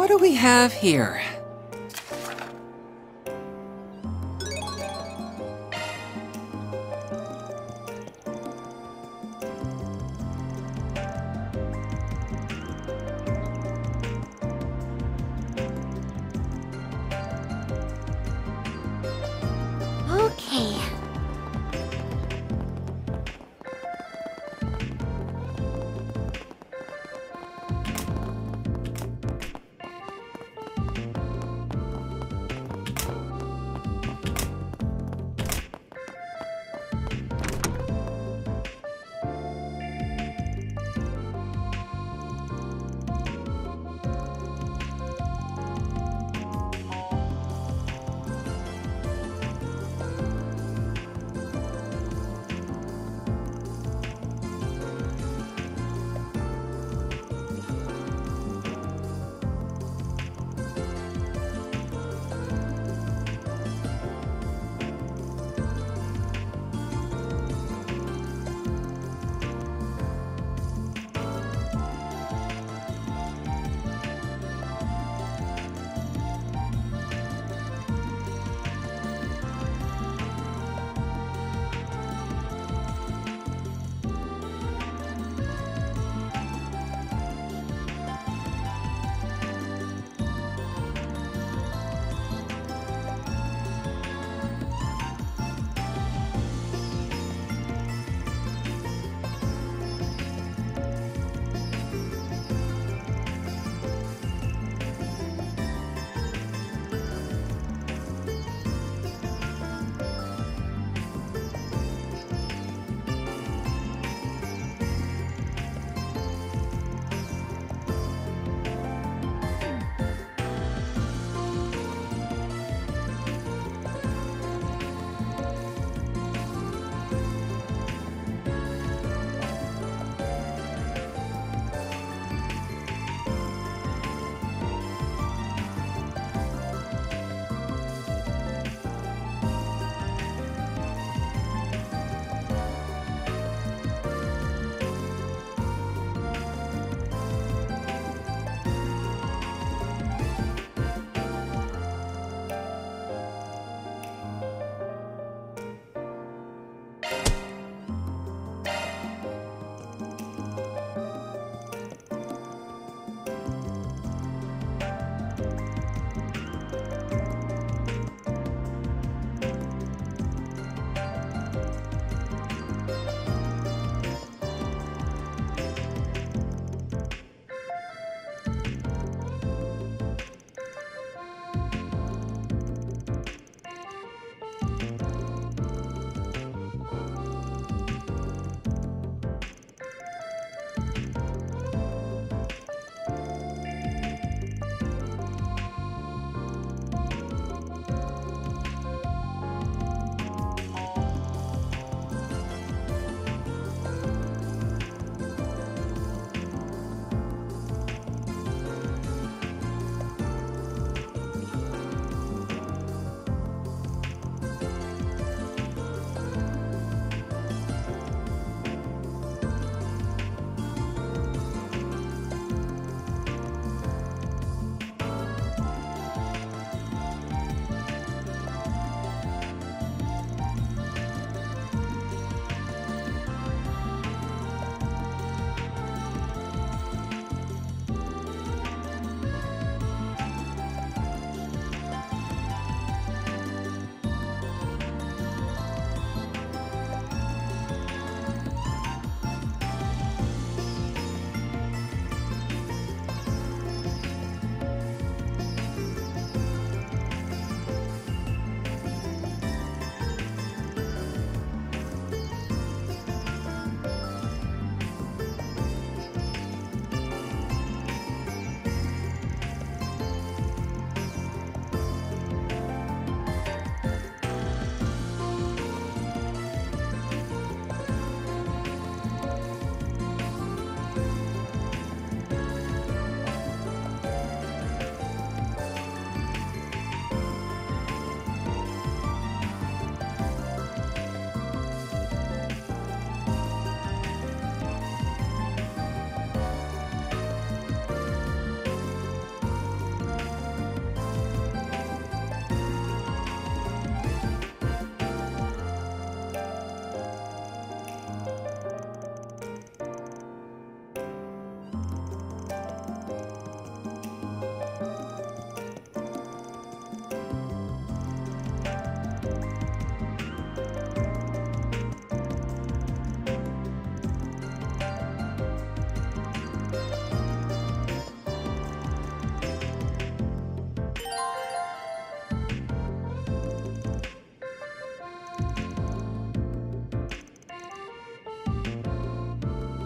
what do we have here? Okay.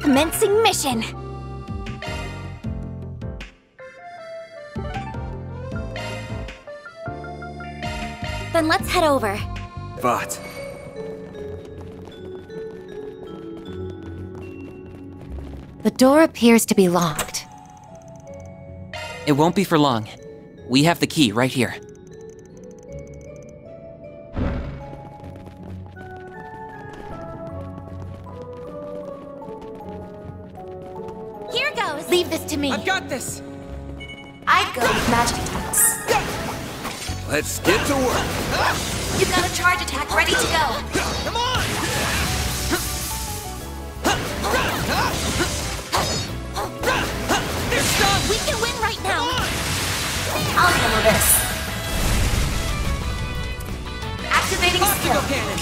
Commencing mission. Then let's head over. But... The door appears to be locked. It won't be for long. We have the key right here. Here goes. Leave this to me. I've got this! I go with magic attacks. let's get to work. You've got a charge attack ready to go. Come on! They're stunned! We can win right now. I'll handle this. Activating Optical skill. cannon!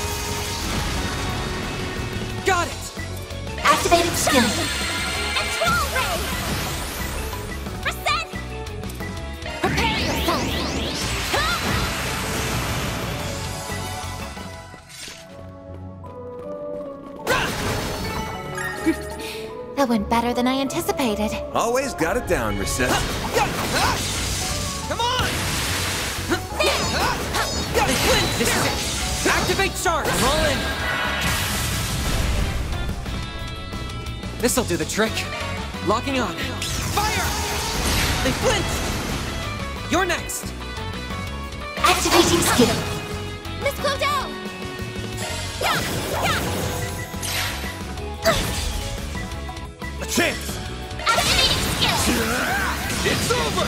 Got it! Activating skill. And troll ray. Reset. Prepare yourself. That went better than I anticipated. Always got it down, Reset. Come on! This is it! Activate charge! Roll in! This'll do the trick. Locking on. Fire! They flinched! You're next! Activating skill. Miss Clodell. A chance! Activating skill. It's over!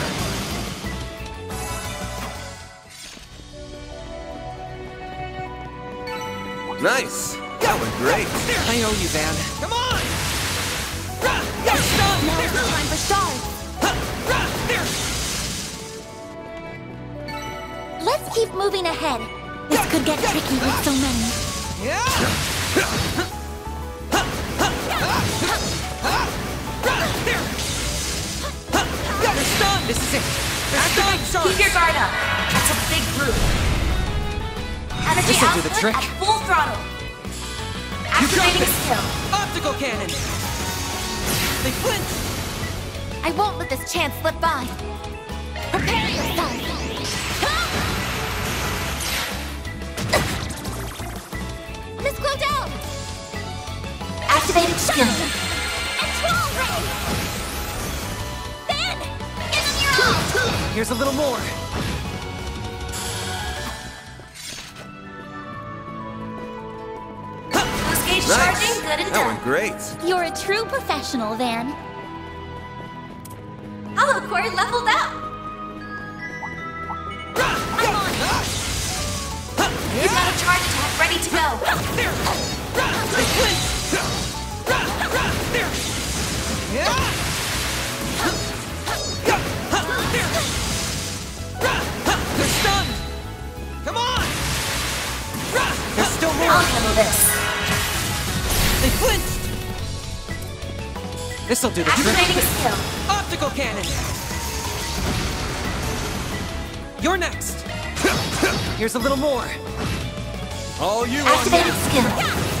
Nice! That went great! I owe you, Van. Come on! Now it's time for stars. Let's keep moving ahead. This could get tricky with so many. They're stunned! This is it! Activate charge! Keep your guard up. That's a big group. Energy This'll do output the trick. at full throttle. Activating skill. Optical cannon! They flinch! I won't let this chance slip by. Prepare yourself. Miss Clodell. Activating skill. And troll ray. Ben, give them your all. Here's a little more. Boost gauge Nice! charging, good and That done. went great! You're a true professional, Van. Hello, Corey, leveled up. I'm on it. You've got a charge attack ready to go. They flinch! They're stunned! Come on! There's still more! I'll handle this. They flinched! This'll do the Activating trick. skill. Optical cannon! You're next! Here's a little more. All you on Activating me! skill.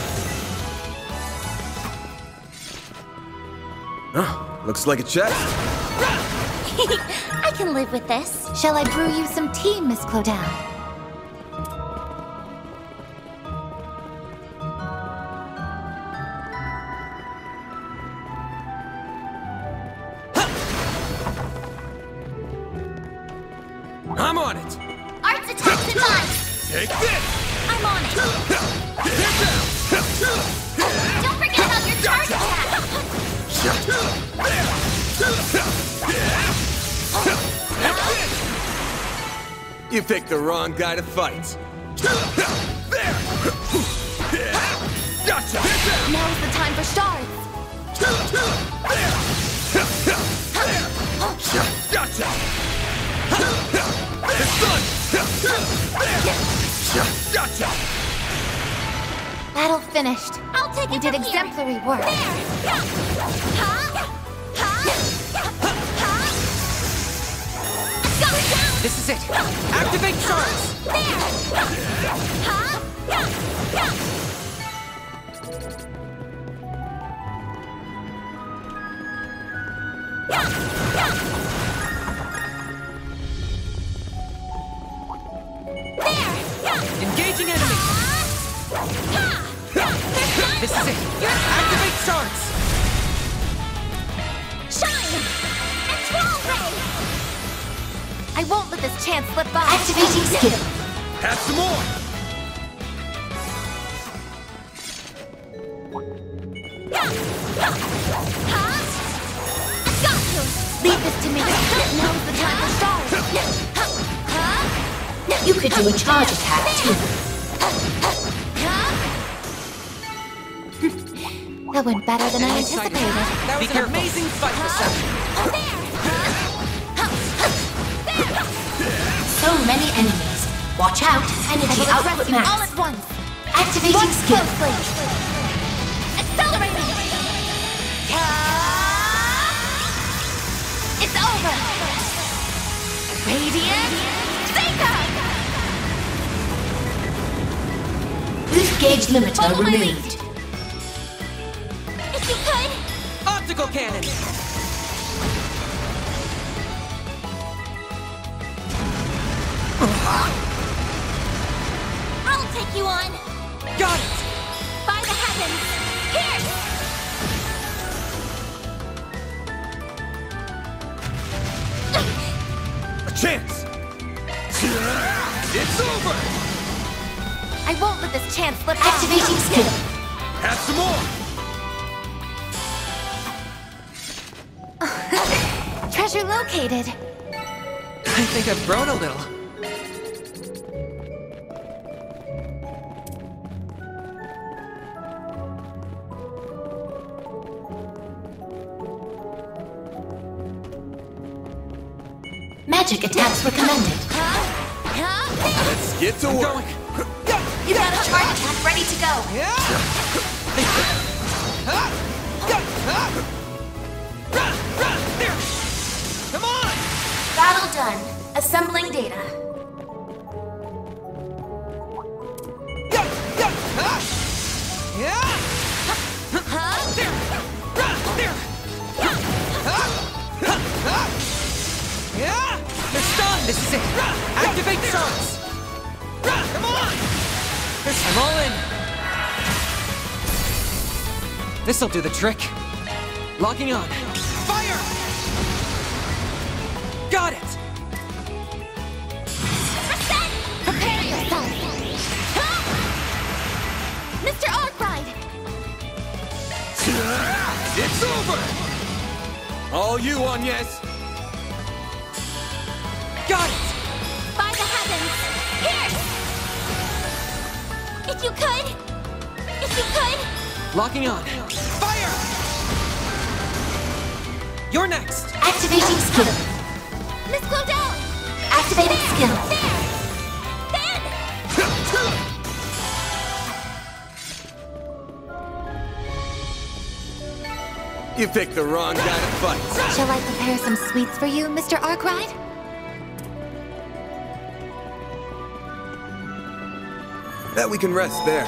Looks like a chest. I can live with this. Shall I brew you some tea, Miss Clodell? I'm on it! Arts attacks in mine. Take this! I'm on it. Get down! Don't forget about your charge attack. You picked the wrong guy to fight. There! Gotcha! Now's the time for stars. Gotcha! It's done! Gotcha! Battle finished. I'll take You it did from here. exemplary work. Go down. This is it! Activate charge! Engaging enemy! This is it! Activate shards! Shine! And troll ray! I won't let this chance slip by. Activating skill. Have some more! I got you! Leave this to me. Now's the time for stars. You could do a charge attack too. That went better than I anticipated. That was an amazing fight this session. So many enemies. Watch out. Energy output All max. at once. Activating skill. Accelerating. It's over. Radiant Seeker. Boost gauge limiter removed. If you could. Optical cannon! I'll take you on. Got it! By the heavens. Here. A chance! It's over! I won't let this chance slip by. Activating skill. Have some more! Treasure located. I think I've grown a little. Magic attacks recommended. Let's get to work! Going! You got a charge attack ready to go. There! Come on! Battle done. Assembling data. They're stunned! This is it! Activate shards! Come on! I'm all in! This'll do the trick. Locking on. Fire! Got it! Prepare yourself. Mr. Arkride. It's over! All you, Agnes! Got it! By the heavens. Here. If you could. If you could. Locking on. Fire! You're next! Activating skill. Miss Claudel. Activating skill. There. Then. You picked the wrong guy to fight. Shall I prepare some sweets for you, Mr. Arkride? Bet we can rest there.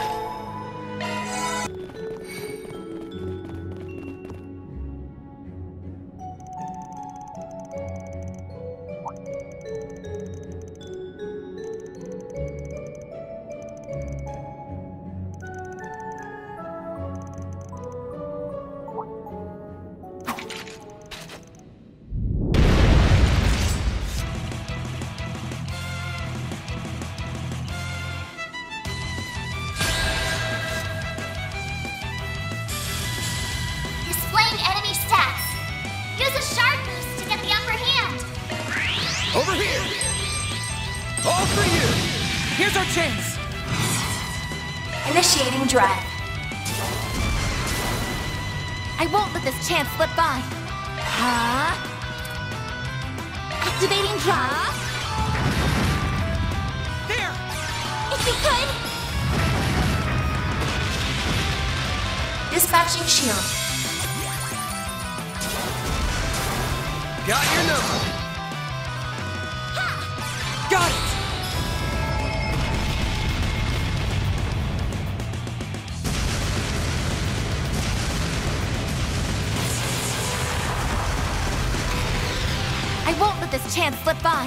Displaying enemy stats. Use a shard boost to get the upper hand. Over here! All for you! Here's our chance! Initiating drive. I won't let this chance slip by. Activating drive. There! If you could. Dispatching shield. Got your number! Got it! chance slip by.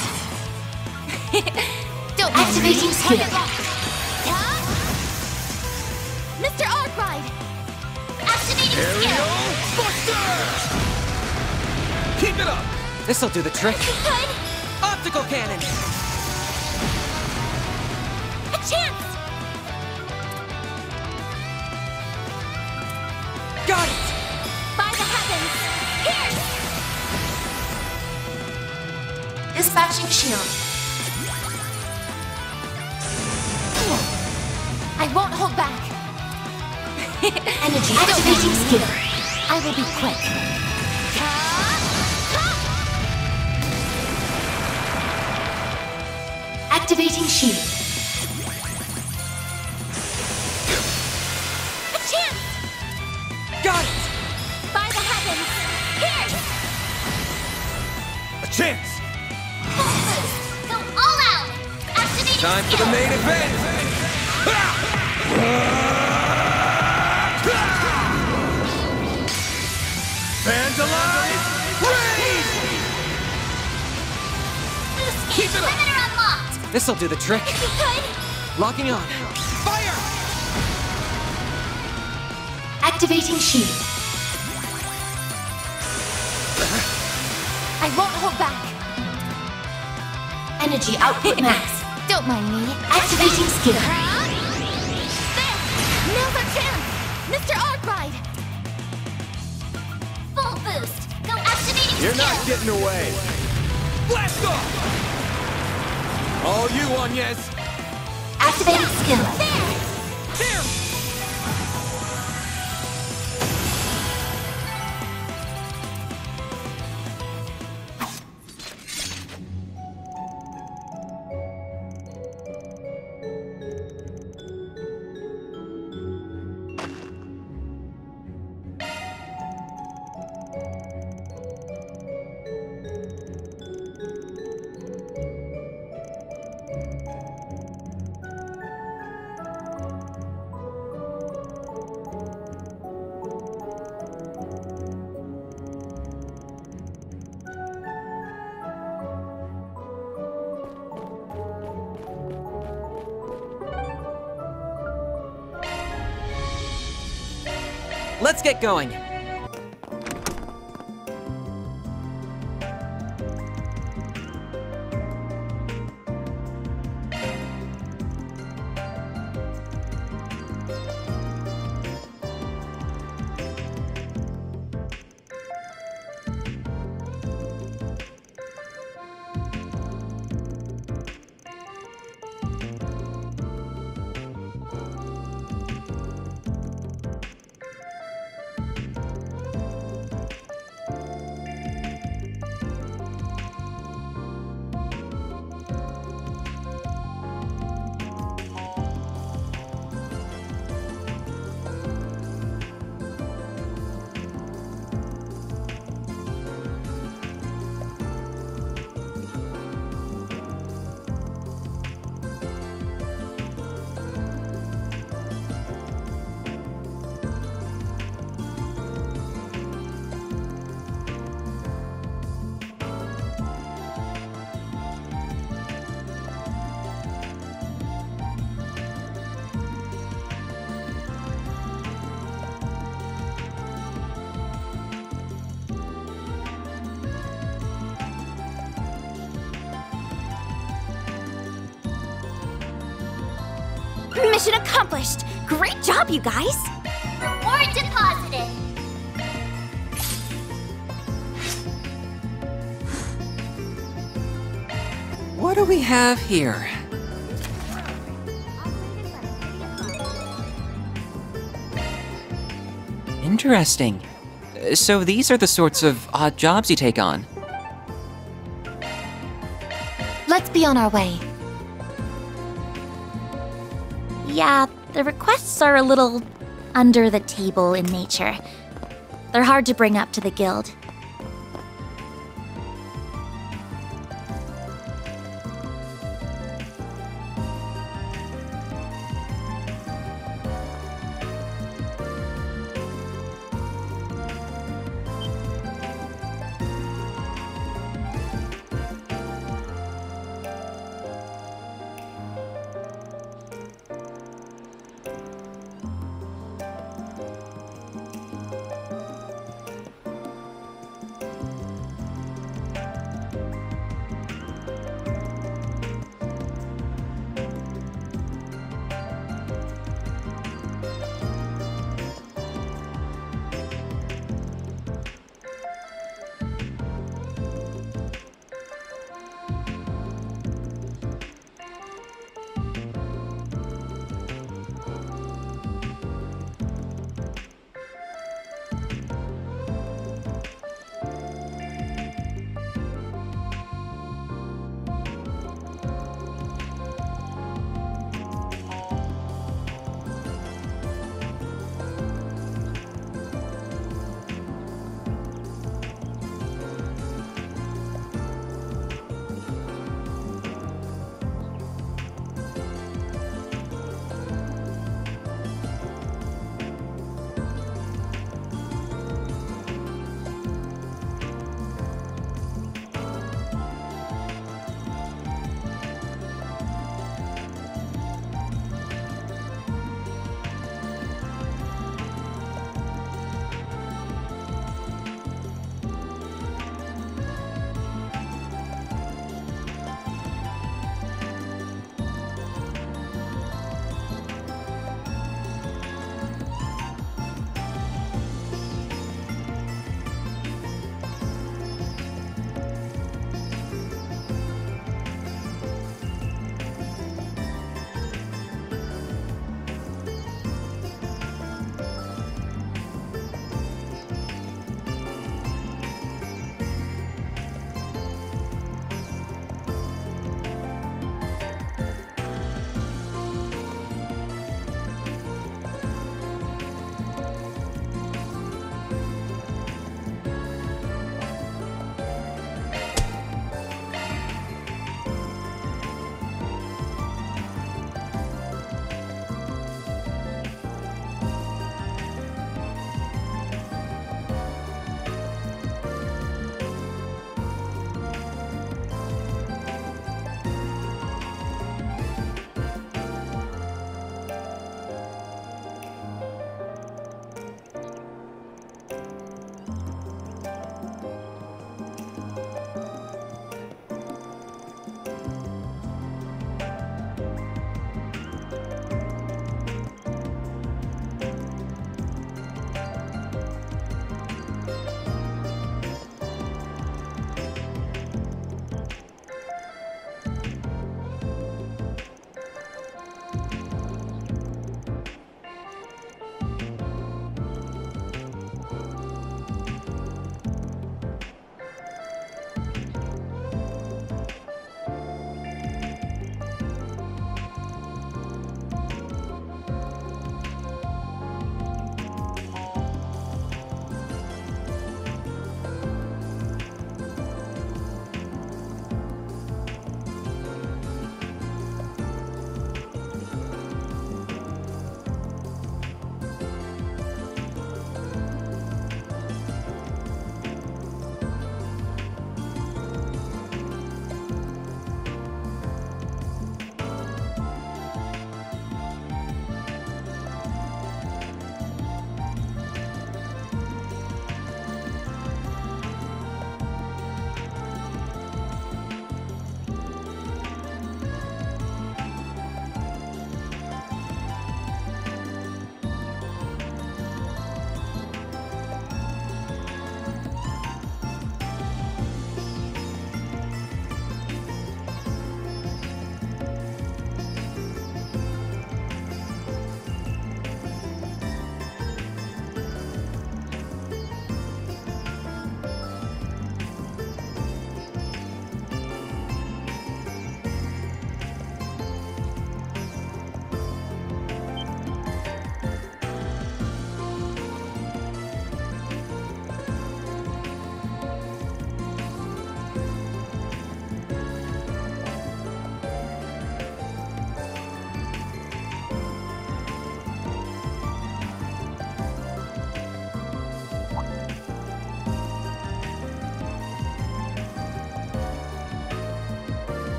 Don't Activating skill. Mr. Arkride! Activating skill. Aerial Buster! Keep it up! This'll do the trick. Good! Optical cannon! A chance! Got it! By the heavens! Here! Dispatching shield. I won't hold back. Energy. Activating skill. I will be quick. Activating shield. A chance! Got it! By the heavens! Here! A chance! Full boost. Go all out. Activating Time for skill. the main event! Vandalize! Raid! Boost Keep gauge it up. limiter unlocked. This'll do the trick. If you could! Locking on. Fire! Activating shield. I won't hold back. Energy output max. Don't mind me. Activating skill. There! Now's our chance! Mr. Arkride! Full boost. Go activating You're skill. not getting away! Blast off! All you, Agnes! Activating skill. There! Let's get going. Mission accomplished! Great job, you guys! Reward deposited. What do we have here? Interesting. So these are the sorts of odd jobs you take on. Let's be on our way. Yeah, the requests are a little under the table in nature. They're hard to bring up to the guild.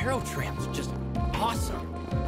arrow trail's just awesome.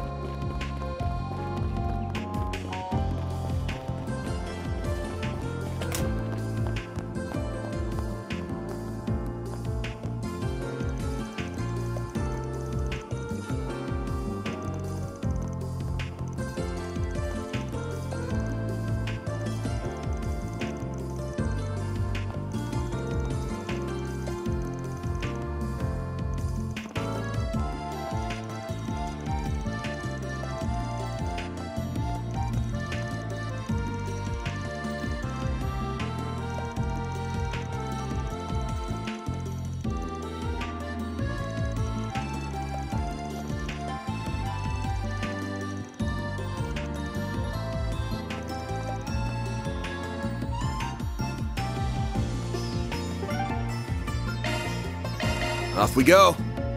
Off we go.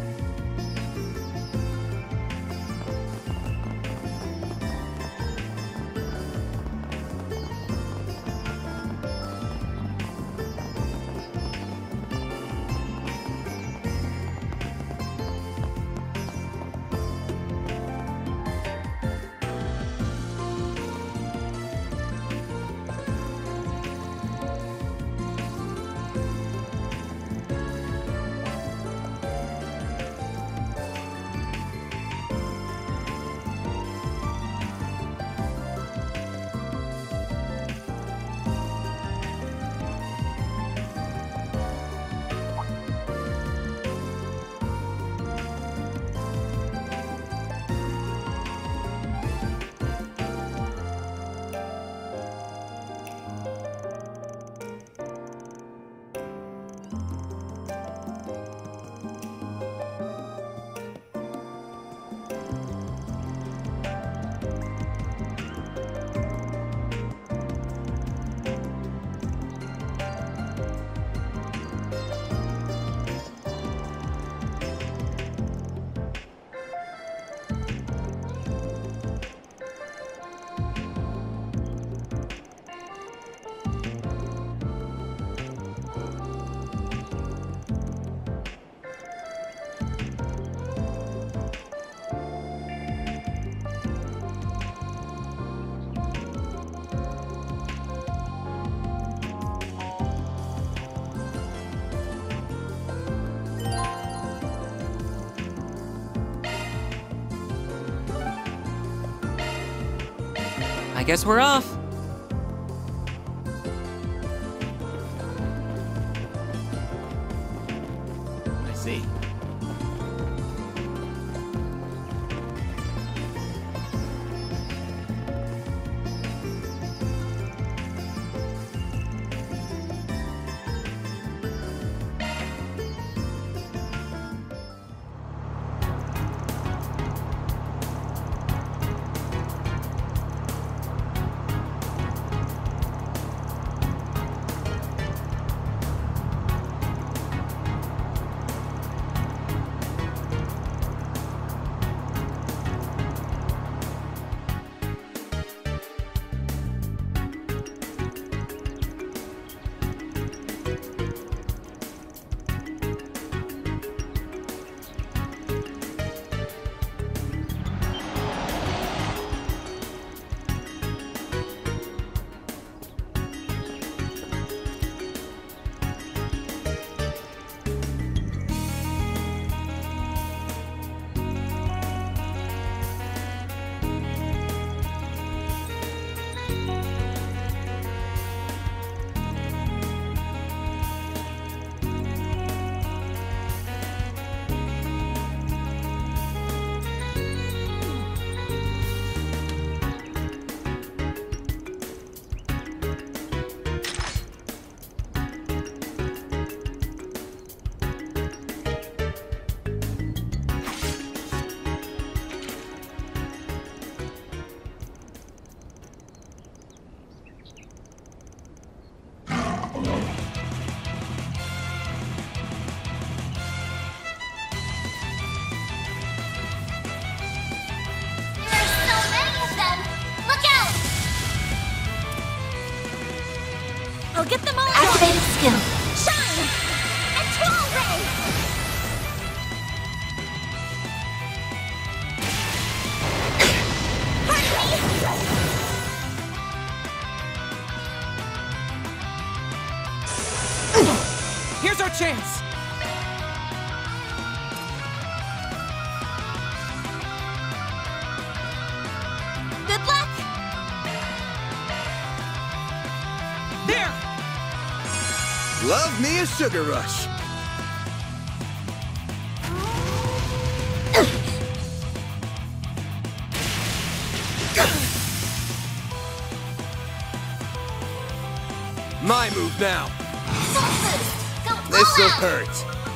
I guess we're off. I see. I'll get them all. Activated skill. Shine! And 12 ray! chance! Good luck! There! Love me a sugar rush. My move now. This'll hurt.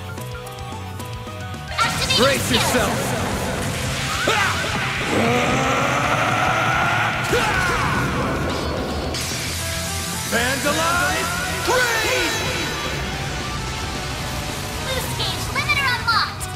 Brace yourself. Vandalize! Freeze! Boost gauge limiter unlocked!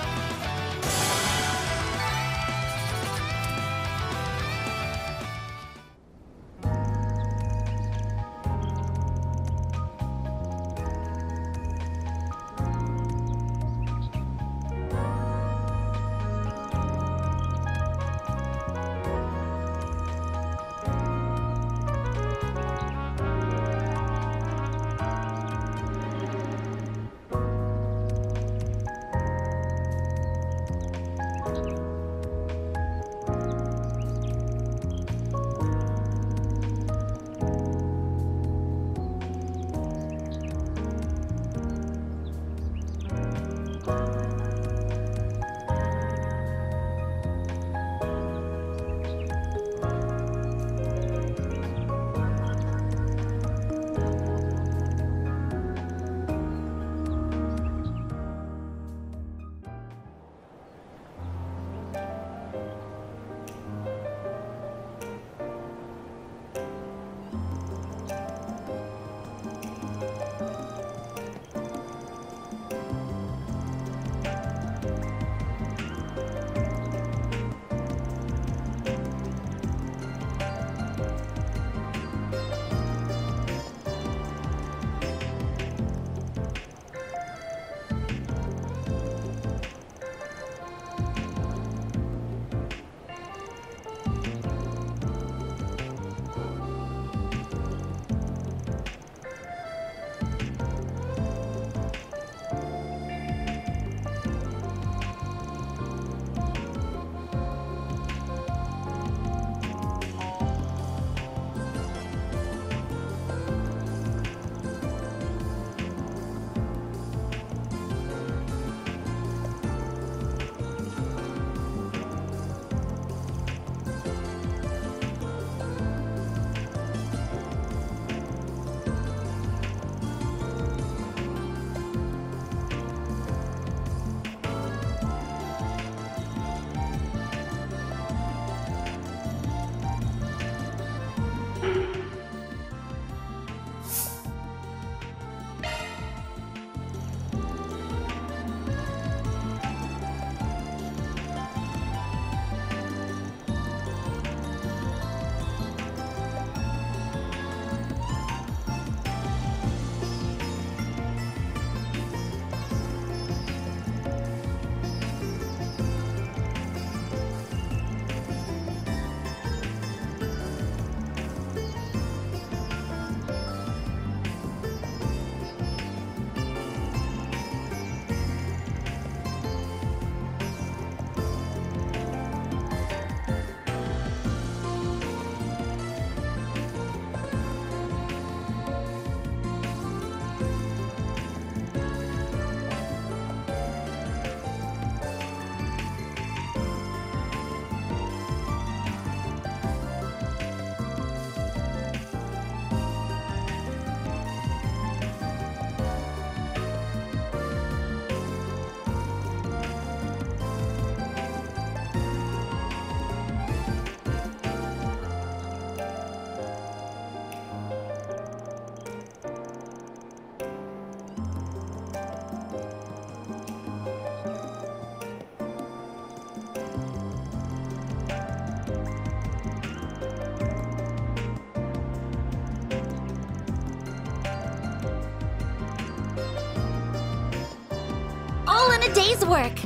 A day's work.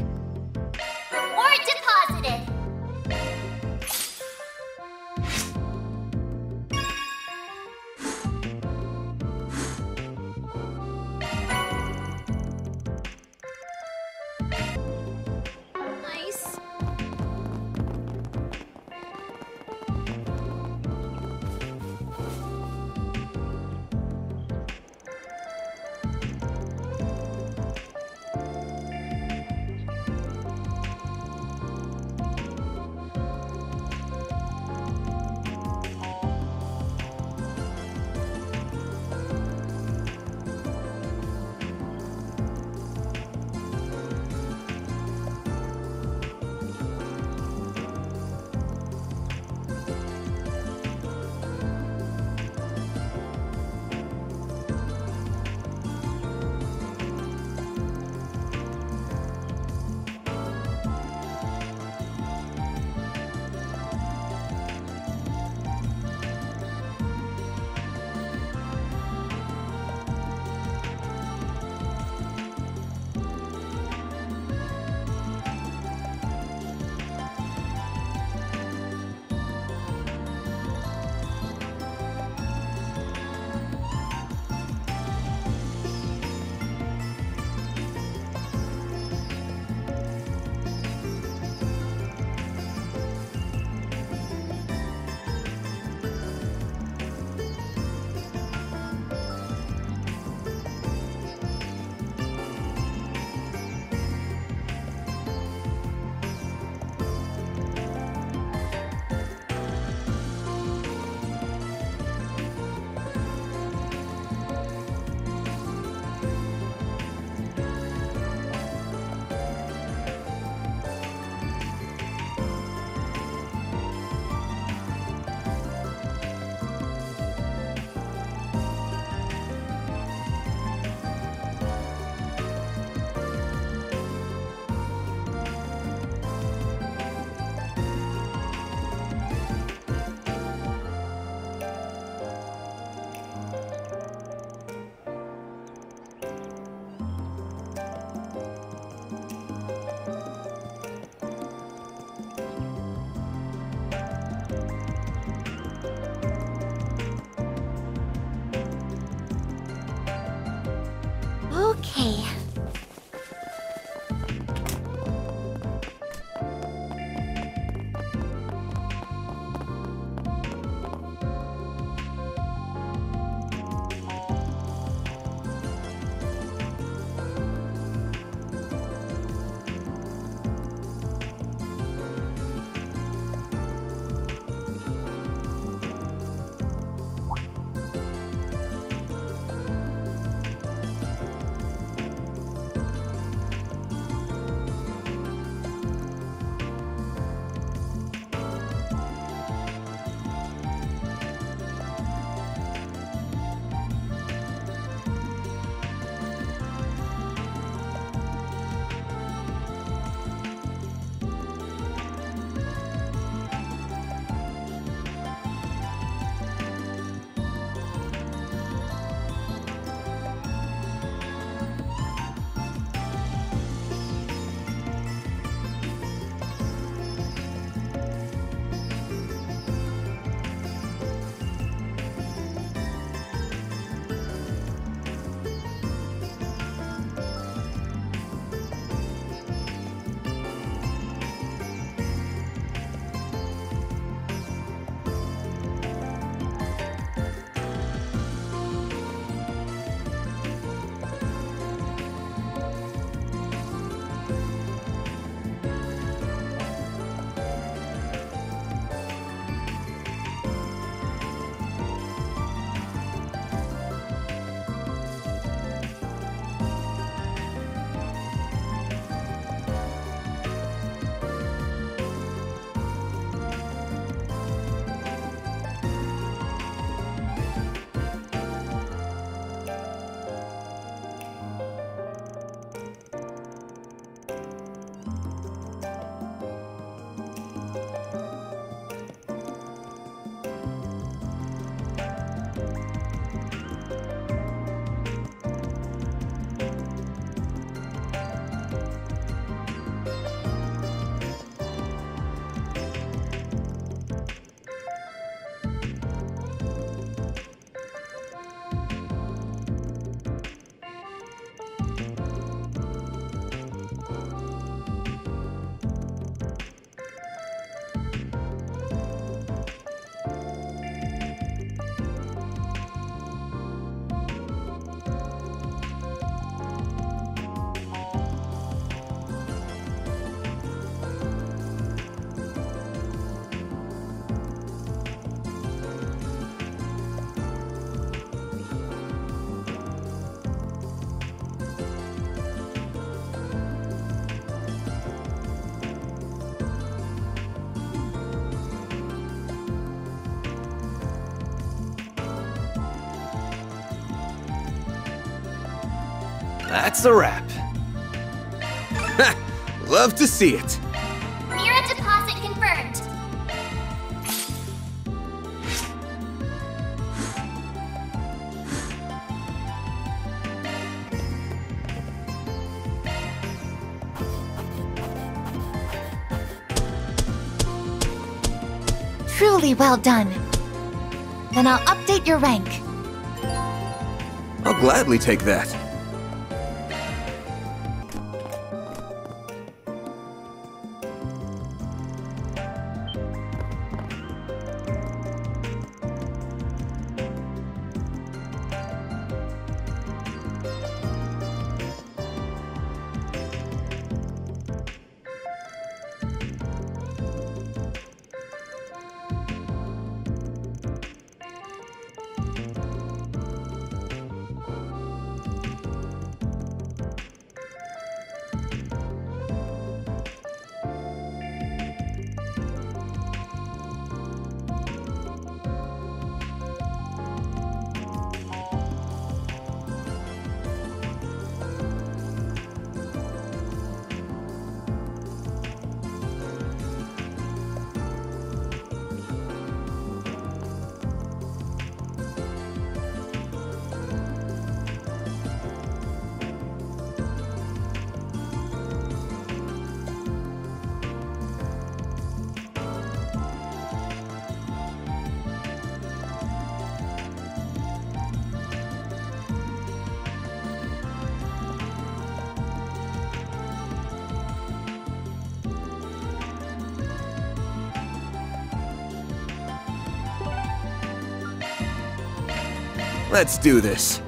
Reward deposited. Okay. That's a wrap. Ha! Love to see it. Mira deposit confirmed. Truly well done. Then I'll update your rank. I'll gladly take that. Let's do this.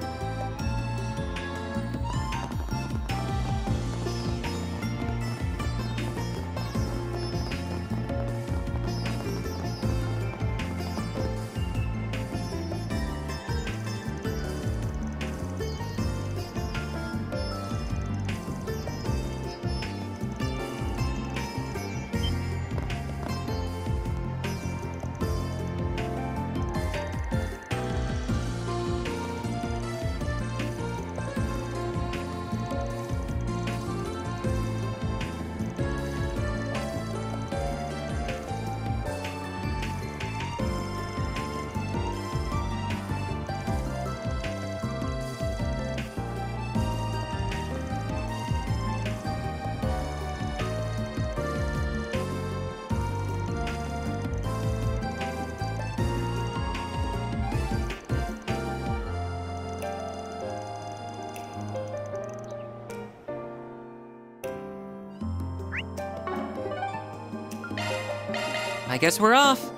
I guess we're off.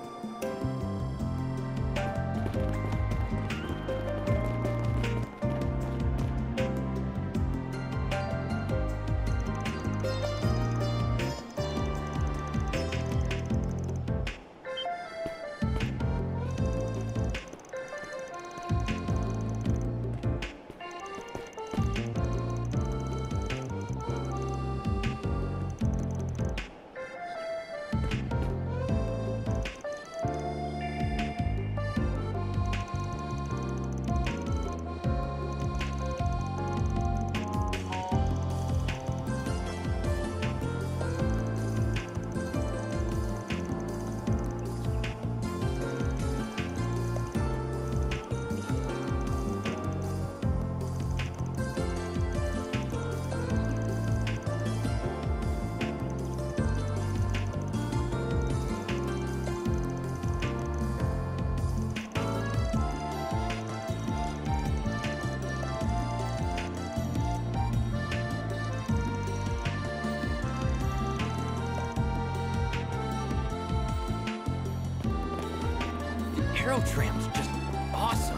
Arrow tram's just awesome.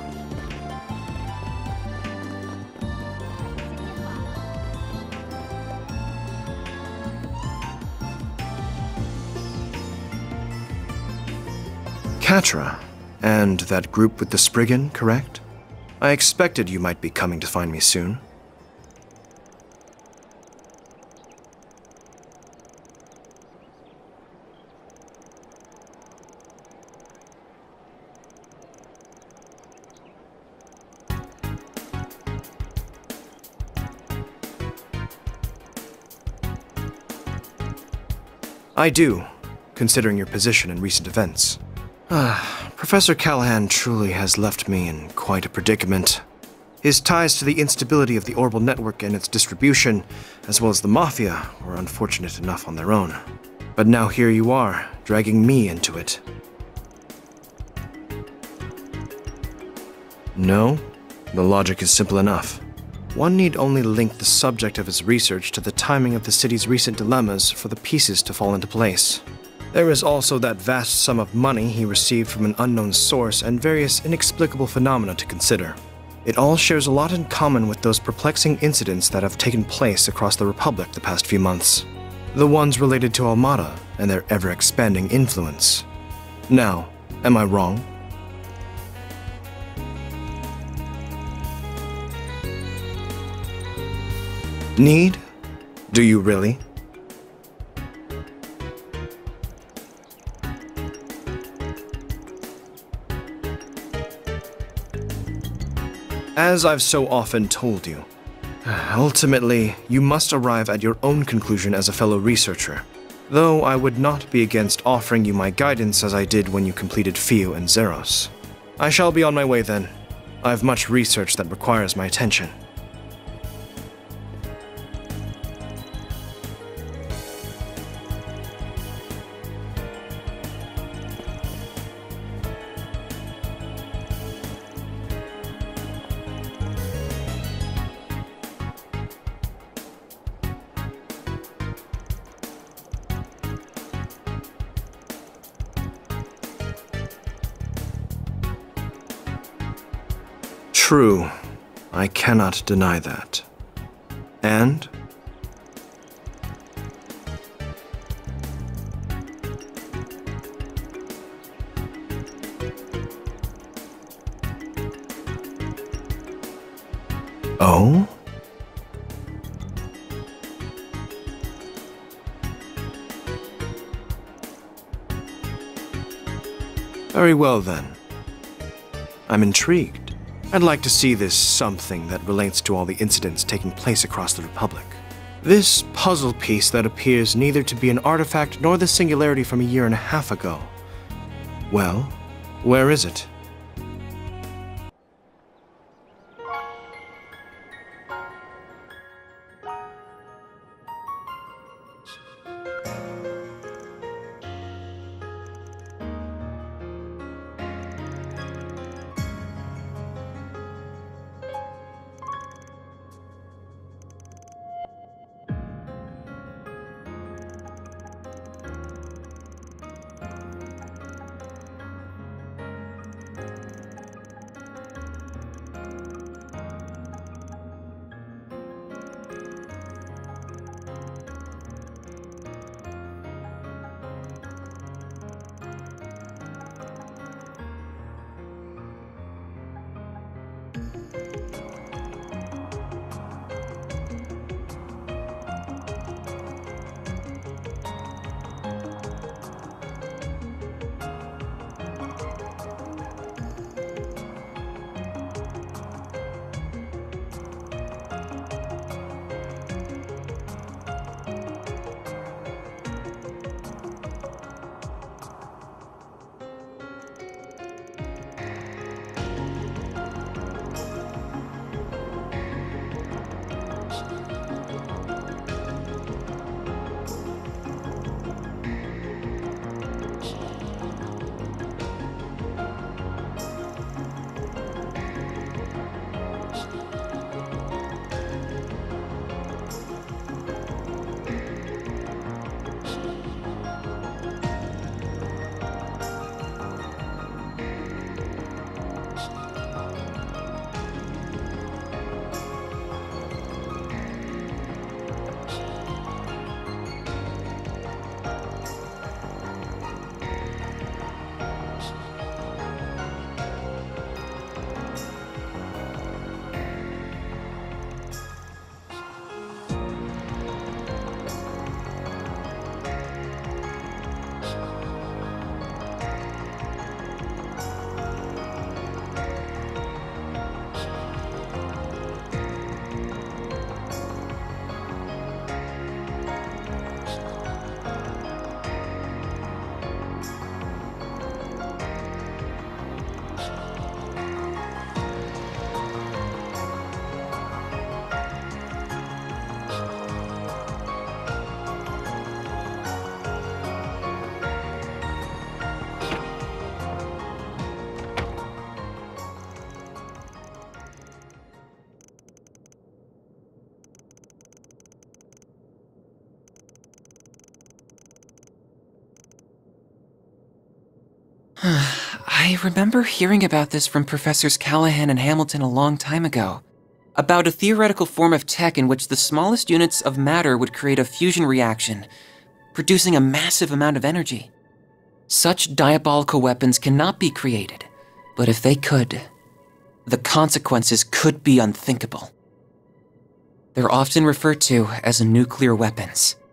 Catra, and that group with the spriggan, correct? I expected you might be coming to find me soon. I do, considering your position in recent events. Professor Callahan truly has left me in quite a predicament. His ties to the instability of the orbital network and its distribution, as well as the mafia, were unfortunate enough on their own. But now here you are, dragging me into it. No, the logic is simple enough. One need only link the subject of his research to the timing of the city's recent dilemmas for the pieces to fall into place. There is also that vast sum of money he received from an unknown source and various inexplicable phenomena to consider. It all shares a lot in common with those perplexing incidents that have taken place across the Republic the past few months. The ones related to Almada and their ever-expanding influence. Now, am I wrong? Need? Do you really? As I've so often told you, ultimately, you must arrive at your own conclusion as a fellow researcher, though I would not be against offering you my guidance as I did when you completed Fio and Zeros. I shall be on my way then. I have much research that requires my attention. True. I cannot deny that. And? Oh? Very well then. I'm intrigued. I'd like to see this something that relates to all the incidents taking place across the Republic. This puzzle piece that appears neither to be an artifact nor the singularity from a year and a half ago. Well, where is it? I remember hearing about this from Professors Callahan and Hamilton a long time ago. About a theoretical form of tech in which the smallest units of matter would create a fusion reaction, producing a massive amount of energy. Such diabolical weapons cannot be created, but if they could, the consequences could be unthinkable. They're often referred to as nuclear weapons.